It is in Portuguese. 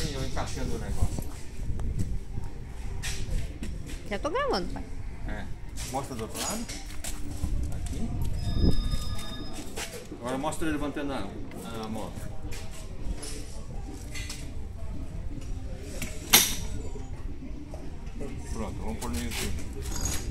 assim, eu encaixando o negócio. Já tô gravando, pai. É. Mostra do outro lado. Aqui. Agora mostra ele levantando a moto. Pronto, vamos pôr no YouTube.